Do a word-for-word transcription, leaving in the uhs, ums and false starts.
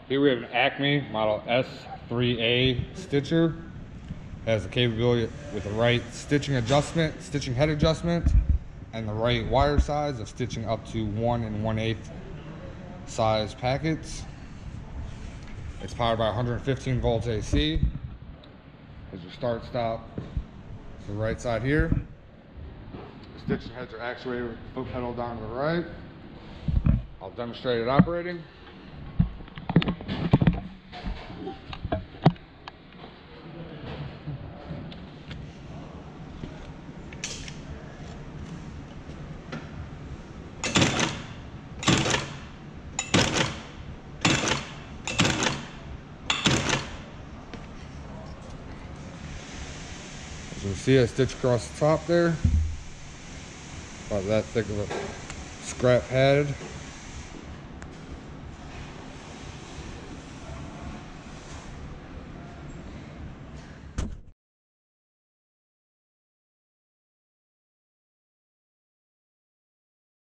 Here we have an Acme model S three A stitcher. It has the capability with the right stitching adjustment, stitching head adjustment, and the right wire size of stitching up to one and one eighth size packets. It's powered by one hundred fifteen volts A C. There's your start stop to the right side here. The stitching heads are actuated with the foot pedal down to the right. I'll demonstrate it operating. As you can see, I stitch across the top there, about that thick of a scrap pad.